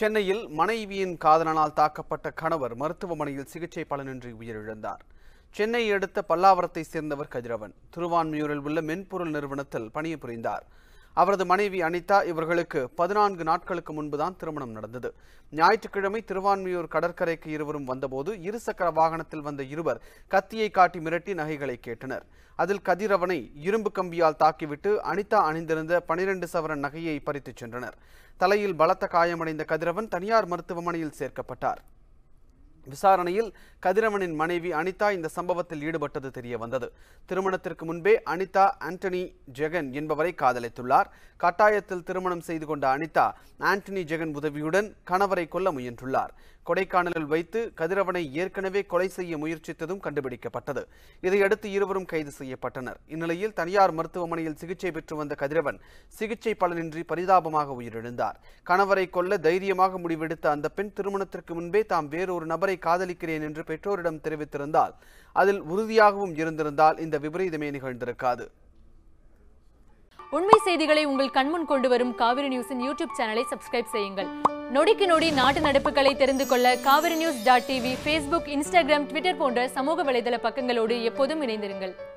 சென்னையில் மனைவியின் காதலனால் தாக்கப்பட்ட கணவர் மருத்துவமனையில் சிகிச்சை பலனின்றி உயிரிழந்தார். சென்னை அடுத்த பல்லாவரத்தை சேர்ந்தவர் கதிரவன். திருவான்மியூரில் உள்ள மென்பொருள் நிறுவனத்தில் பணிபுரிந்தார். அவரது மனைவி அனிதா. இவர்களுக்கு 14 நாட்களுக்கு முன்புதான் திருமணம் நடந்தது. ஞாயிற்றுக்கிழமை திருவான்மியூர் கடற்கரைக்கு இருவரும் வந்தபோது இருசக்கர வாகனத்தில் வந்த இருவர் கத்தியை காட்டி மிரட்டி நகைகளை கேட்டனர். அதில் கதிரவனை இரும்பு கம்பியால் தாக்கிவிட்டு அனிதா அணிந்திருந்த 12 சவரன் நகையை பறித்துச் சென்றனர். தலையில் பலத்த காயமடைந்த கதிரவன் தனியார் மருத்துவமனையில் சேர்க்கப்பட்டார். விசாரணையில் கதிரவனின் மனைவி அனிதா இந்த சம்பவத்தில் ஈடுபட்டது தெரிய வந்தது. திருமணத்திற்கு முன்பே அனிதா ஆண்டனி ஜெகன் என்பவரை காதலித்துள்ளார். கட்டாயத்தில் திருமணம் செய்து கொண்ட அனிதா ஆண்டனி ஜெகன் உதவியுடன் கணவரை கொல்ல முயன்றுள்ளார். கொடைக்கானலில் வைத்து கதிரவனை ஏற்கனவே கொலை செய்ய முயற்சித்ததும் கண்டுபிடிக்கப்பட்டது. இதையடுத்து இருவரும் கைது செய்யப்பட்டனர். இந்நிலையில் தனியார் மருத்துவமனையில் சிகிச்சை பெற்று வந்த கதிரவன் சிகிச்சை பலனின்றி பரிதாபமாக உயிரிழந்தார். கணவரை கொல்ல தைரியமாக முடிவெடுத்த அந்த பெண் திருமணத்திற்கு முன்பே தாம் வேறொரு நபரை காதலிக்கிறேன் என்று பெற்றோரிடம் தெரிவித்திருந்தால், அதில் உறுதியாகவும் இருந்திருந்தால் இந்த விபரீதமே நிகழ்ந்திருக்காது. உண்மை செய்திகளை உங்கள் கண்முன் கொண்டு வரும் காவிரி நியூஸின் யூடியூப் சேனலை சப்ஸ்கிரைப் செய்யுங்கள். நொடிக்கு நொடி நாட்டு நடப்புகளை தெரிந்து கொள்ள காவிரி நியூஸ்.tv, Facebook, Instagram, Twitter போன்ற சமூக வலைதள பக்கங்களோடு எப்போதும் இணைந்திருங்கள்.